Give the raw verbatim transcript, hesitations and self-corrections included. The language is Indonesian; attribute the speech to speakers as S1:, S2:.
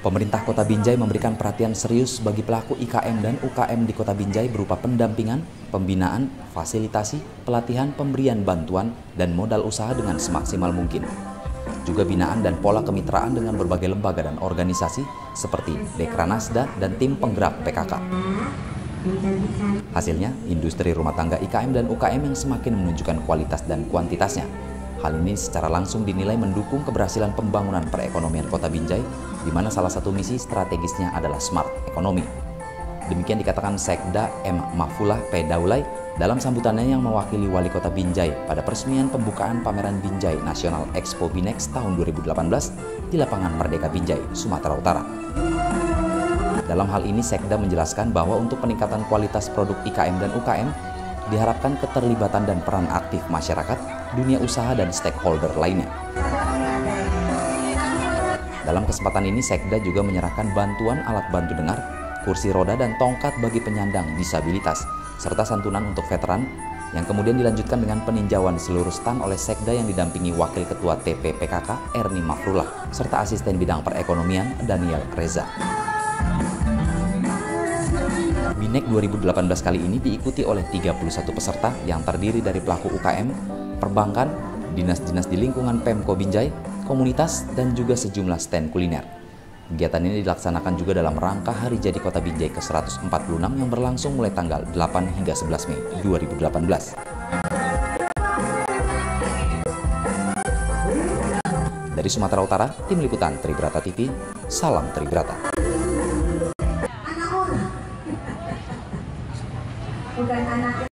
S1: Pemerintah Kota Binjai memberikan perhatian serius bagi pelaku I K M dan U K M di Kota Binjai berupa pendampingan, pembinaan, fasilitasi, pelatihan, pemberian bantuan, dan modal usaha dengan semaksimal mungkin. Juga binaan dan pola kemitraan dengan berbagai lembaga dan organisasi seperti Dekranasda dan tim penggerak P K K. Hasilnya, industri rumah tangga I K M dan U K M yang semakin menunjukkan kualitas dan kuantitasnya. Hal ini secara langsung dinilai mendukung keberhasilan pembangunan perekonomian Kota Binjai, di mana salah satu misi strategisnya adalah smart economy. Demikian dikatakan Sekda M. Mahfulah P. Daulay dalam sambutannya yang mewakili Wali Kota Binjai pada peresmian pembukaan pameran Binjai National Expo Binex tahun dua ribu delapan belas di lapangan Merdeka Binjai, Sumatera Utara. Dalam hal ini, Sekda menjelaskan bahwa untuk peningkatan kualitas produk I K M dan U K M, diharapkan keterlibatan dan peran aktif masyarakat, dunia usaha, dan stakeholder lainnya. Dalam kesempatan ini, Sekda juga menyerahkan bantuan alat bantu dengar, kursi roda, dan tongkat bagi penyandang disabilitas, serta santunan untuk veteran, yang kemudian dilanjutkan dengan peninjauan seluruh stand oleh Sekda yang didampingi Wakil Ketua T P P K K Erni Mafrullah, serta Asisten Bidang Perekonomian Daniel Reza. Binek dua ribu delapan belas kali ini diikuti oleh tiga puluh satu peserta yang terdiri dari pelaku U K M, perbankan, dinas-dinas di lingkungan Pemko Binjai, komunitas, dan juga sejumlah stand kuliner. Kegiatan ini dilaksanakan juga dalam rangka Hari Jadi Kota Binjai ke seratus empat puluh enam yang berlangsung mulai tanggal delapan hingga sebelas Mei dua ribu delapan belas. Dari Sumatera Utara, Tim Liputan Tribrata T V, salam Tribrata.
S2: Bukan anak